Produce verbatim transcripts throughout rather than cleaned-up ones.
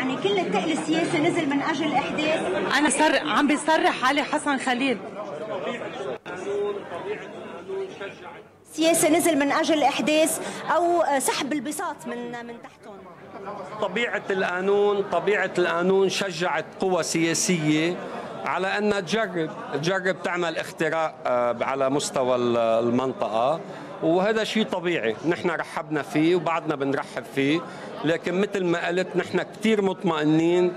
يعني كل الثقل السياسي نزل من اجل احداث. انا صر عم بيصرح علي حسن خليل. سياسي نزل من اجل احداث او سحب البساط من من تحتهم. طبيعه القانون طبيعه القانون شجعت قوى سياسيه على انها تجرب تجرب تعمل اختراق على مستوى المنطقه، وهذا شيء طبيعي، نحن رحبنا فيه وبعدنا بنرحب فيه، لكن مثل ما قلت نحن كثير مطمئنين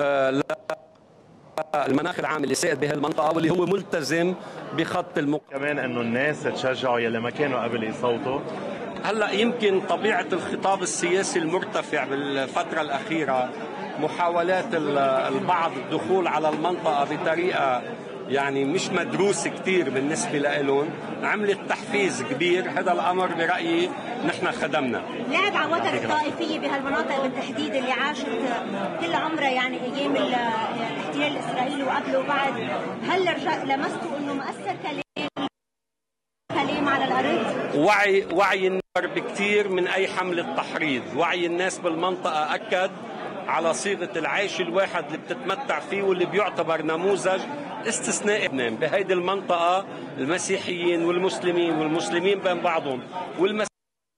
المناخ العام اللي سائد بهالمنطقه واللي هو ملتزم بخط المق كمان انه الناس تشجعوا يلي ما كانوا قبل يصوتوا. هلا يمكن طبيعه الخطاب السياسي المرتفع بالفتره الاخيره، محاولات البعض الدخول على المنطقه بطريقه يعني مش مدروسه كثير بالنسبه لهم، عملت تحفيز كبير. هذا الامر برايي نحن خدمنا. لعب على وتر الطائفيه بهالمناطق بالتحديد اللي عاشت كل عمرها يعني ايام الاحتلال الاسرائيلي وقبله وبعد، هل لمستوا انه مأثر كلام كلام على الارض؟ وعي وعي الناس بكثير من اي حمله تحريض، وعي الناس بالمنطقه اكد على صيغه العيش الواحد اللي بتتمتع فيه واللي بيعتبر نموذج استثنائي بهيدي المنطقه. المسيحيين والمسلمين والمسلمين بين بعضهم والمسيحيين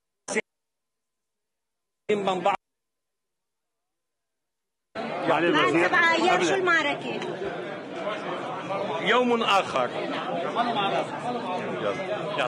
بين بعض. بعد سبعة ايام شو المعركه؟ يوم اخر.